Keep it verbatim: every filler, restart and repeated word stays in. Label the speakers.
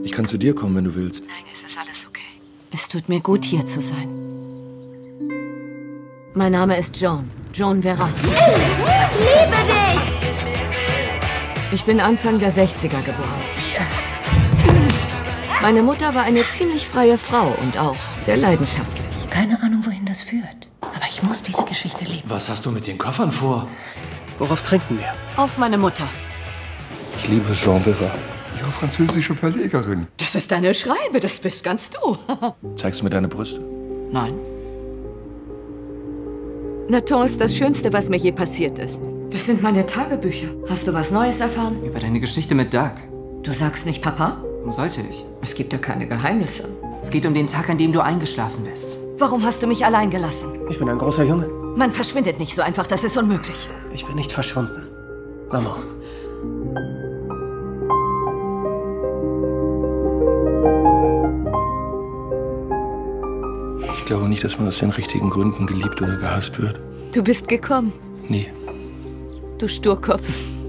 Speaker 1: Ich kann zu dir kommen, wenn du willst.
Speaker 2: Nein, es ist alles okay. Es tut mir gut, hier zu sein. Mein Name ist Joan. Joan Vera.
Speaker 3: Ich liebe dich!
Speaker 2: Ich bin Anfang der sechziger geboren. Meine Mutter war eine ziemlich freie Frau und auch sehr leidenschaftlich.
Speaker 3: Keine Ahnung, wohin das führt. Aber ich muss diese Geschichte leben.
Speaker 1: Was hast du mit den Koffern vor?
Speaker 4: Worauf trinken wir?
Speaker 2: Auf meine Mutter.
Speaker 1: Ich liebe Joan Vera. Ihre französische Verlegerin.
Speaker 2: Das ist deine Schreibe, das bist ganz du.
Speaker 1: Zeigst du mir deine Brüste?
Speaker 2: Nein. Nathan ist das Schönste, was mir je passiert ist. Das sind meine Tagebücher. Hast du was Neues erfahren?
Speaker 5: Über deine Geschichte mit Doug.
Speaker 2: Du sagst nicht Papa?
Speaker 5: Warum sollte ich?
Speaker 2: Es gibt ja keine Geheimnisse.
Speaker 5: Es geht um den Tag, an dem du eingeschlafen bist.
Speaker 2: Warum hast du mich allein gelassen?
Speaker 4: Ich bin ein großer Junge.
Speaker 2: Man verschwindet nicht so einfach, das ist unmöglich.
Speaker 4: Ich bin nicht verschwunden. Mama.
Speaker 1: Ich glaube nicht, dass man aus den richtigen Gründen geliebt oder gehasst wird.
Speaker 2: Du bist gekommen.
Speaker 1: Nie.
Speaker 2: Du Sturkopf.